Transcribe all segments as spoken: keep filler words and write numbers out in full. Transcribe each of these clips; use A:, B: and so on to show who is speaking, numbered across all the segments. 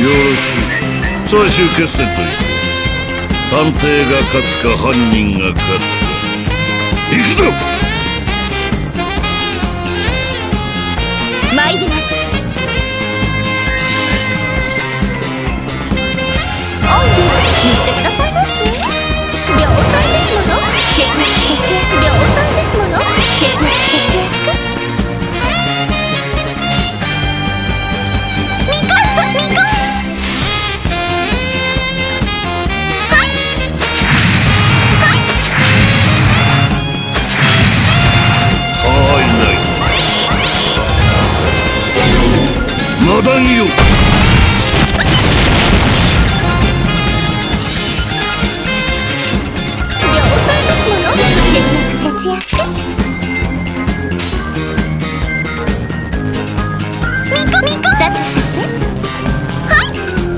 A: しい。最終決戦といく。探偵が勝つか犯人が勝つか。行くぞ。
B: 参ります。おんぶ言ってくださいます。量産ですもの。節約節約量産ですもの。節約節約。みかんみかん。はいはい
A: はいないマダンよ。
B: 節約みこみこさてさてはい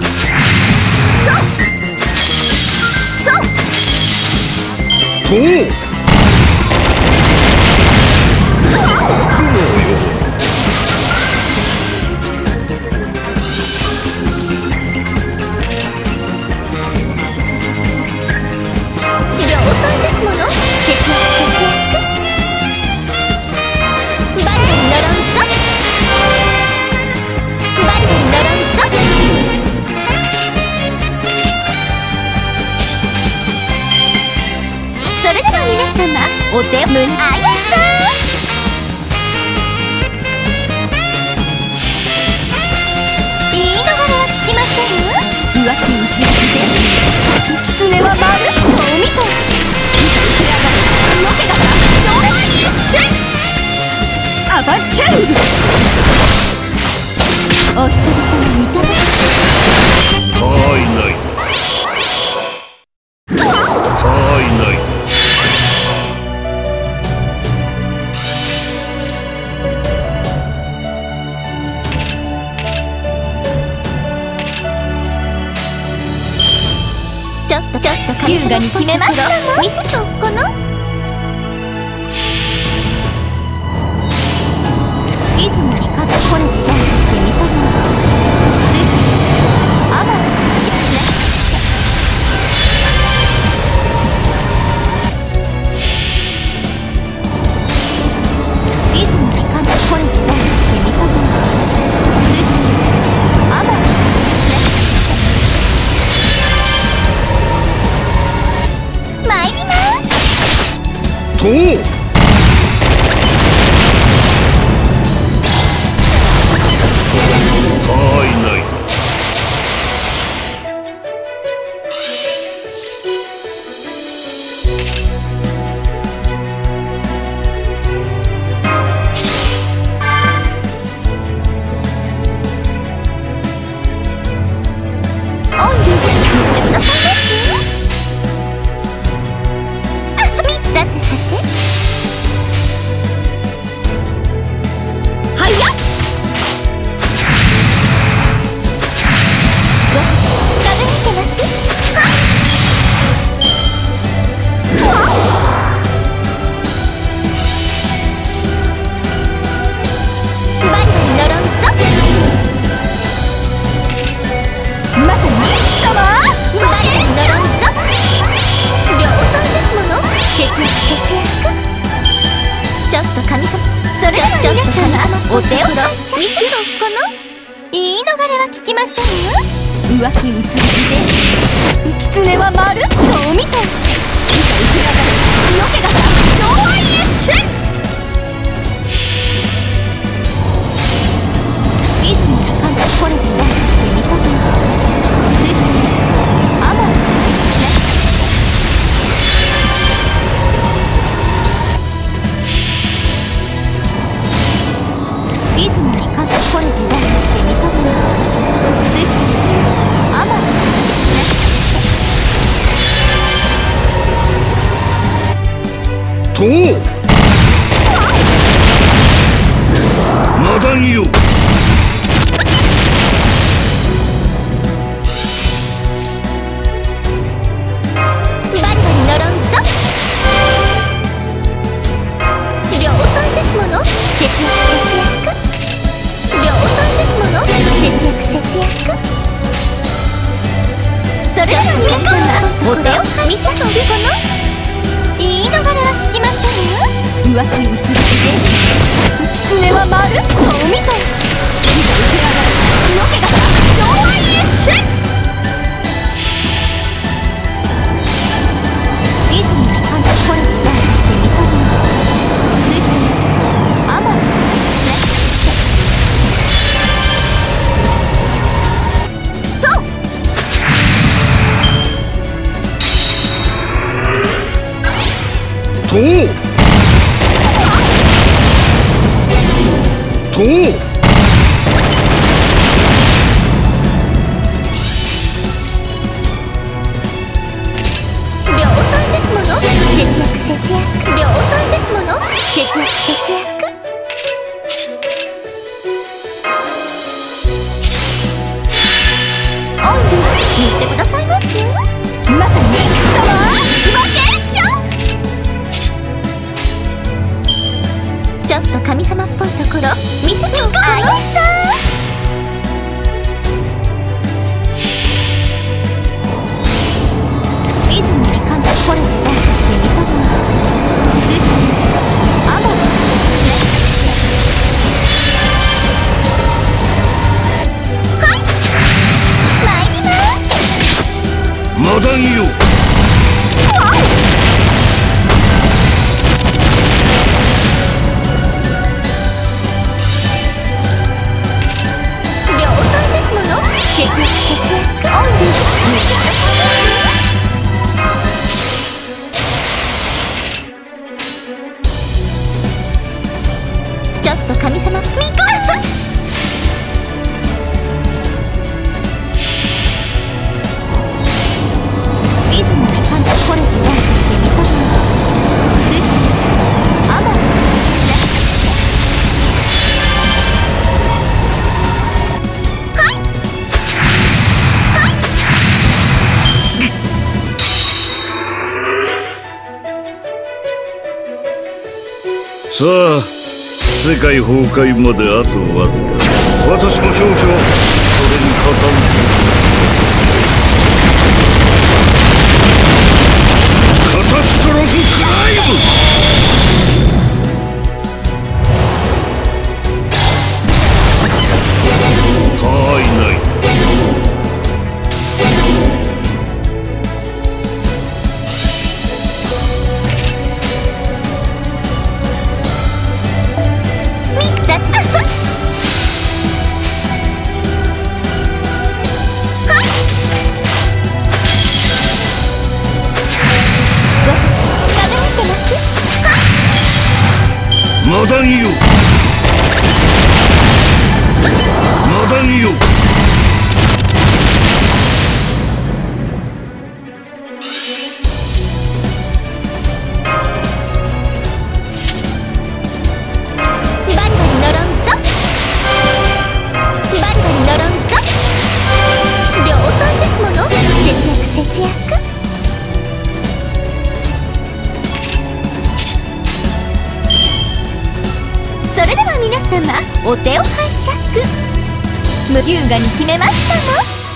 B: とと
A: と雲よ。
B: 量産ですもの。節約お手むんあやさん。言い逃れは聞きません。浮気について狐は丸お見通し。よけがさ超一瞬アバンチャウル。お一人様見たまし
A: はいないはいない。
B: ちょっとちょっと優雅に決めましたわ。見せちゃおっかな。リズムに勝ってこれ時代にしてみさぐのついてアマのつやきなリズムに勝ってこれ時代にしてみさぐのついてアマのつやきな参ります
A: とはいない
B: オンリーで言ってくださいます。さてさてはやっごち輝いてます。はいバリバリ呪うぞ。まさにサマーバリバリ呪うぞ。量産ですもの。節約節約。ちょっと神様それでは皆様お手を拝借見せちゃおっかな。言い逃れは聞きませんよ。浮気うつりで狐は丸とお見通し。いざ受けらがれよけがさ超愛一瞬リズムに感じこれてないって見させるついてアマのつやきなリズムに勝ってこれ時代にしてみさぐるついてアマの
A: とマダンよ。
B: バリバリ呪うぞ。量産ですもの。節約節約量産ですもの。節約節約れじゃ皆様お手を見せちゃうかな。言い逃れは聞きませんよ。浮気うつられて狐はまるっとお見通し。火が受け上がるのけが上愛一瞬。ディズニーに関してこれに対して見させます。ついてアマン
A: とうとう
B: 量産ですもの。節約節約量産ですもの。節約節約おんぶ言ってくださいます。まさにサマーバケーション。ちょっと神様っぽいところ見せちゃうかな。あいさディズニーに関してこれに対して見させます。ついてアマンはい参ります。
A: マダンよ。
B: わお節約節約オンリー。ちょっと神様みかディズニーに関してこれに対して見させます。ついてアマン
A: さあ、世界崩壊まであとわずか。私も少々それに傾く。カタストロフクライム。他いない。マダンよ。マダンよ。
B: バリバリ乗ろんぞ。バリバリ乗ろんぞ。量産ですもの。節約節約それでは皆様お手を拝借。無優雅に決めましたの。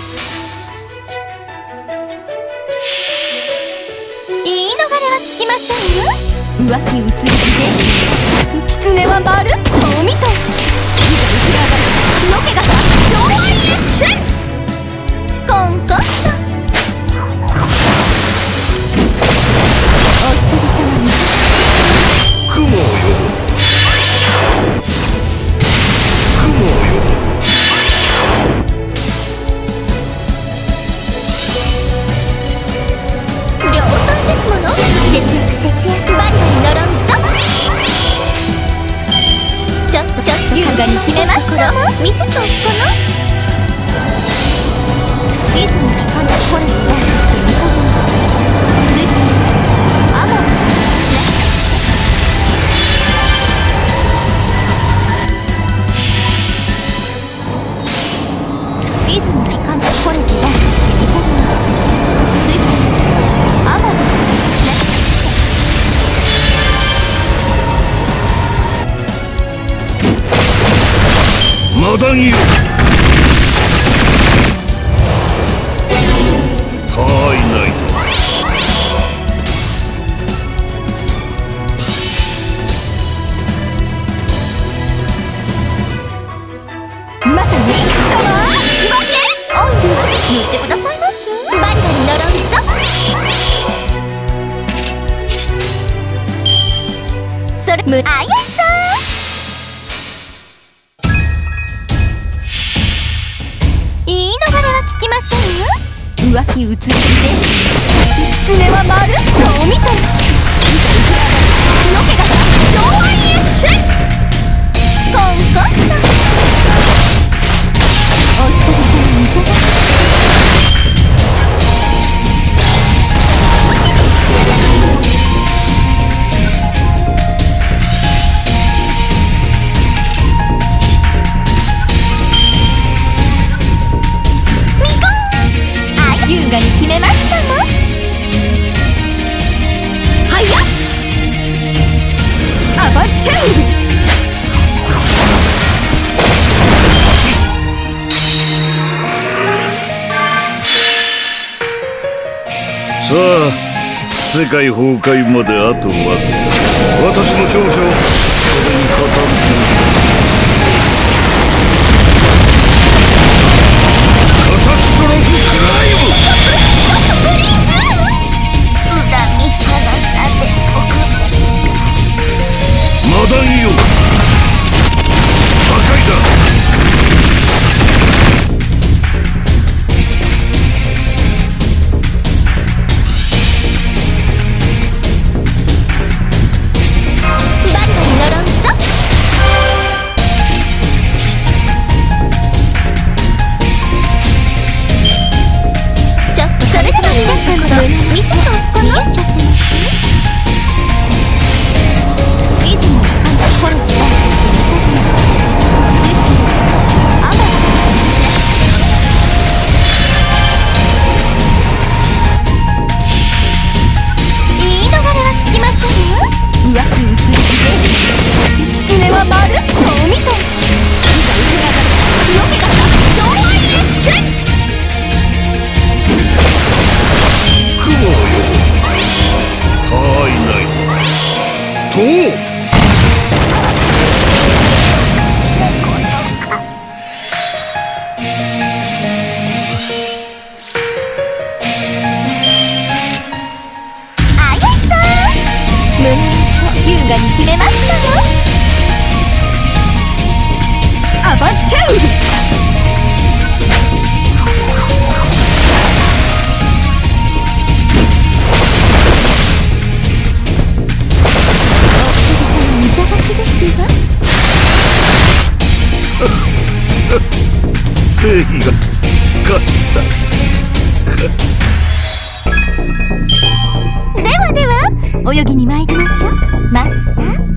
B: 言い逃れは聞きませんよ。浮気うつりで狐はまるっとお見通し。火が浮き上がるのけが上愛一瞬。コンコンとお一人様に
A: 雲を呼ぶ。雲を呼ぶ。
B: 量産ですもの。節約節約バリバリ乗ろんぞ。ちょっとちょっと優雅に決めますかも。見せちゃおうかな。ディズニーに関してこれに対して見させます。ついてアマンディズニーに関してこれに対して見させます。ついてアマン
A: マダンよ。他い
B: むあやさん、言い逃れは聞きませんよ。浮気移りで狐はまるっとお見通し。よけが上愛一瞬コンコンとお一人様にいただき優雅に決めましたの。はやっアバチャウル。
A: さあ、世界崩壊まであとわずか。私も少々それに傾く。カタストロフクライム。
B: プリーズ。恨み離さでおくべきか。
A: マダンよ、破壊だ。優雅に決めましたよ。アバチャウル。お一人様にいただきですわ。 正義が勝った。
B: ではでは、泳ぎに参りましょう、マスター。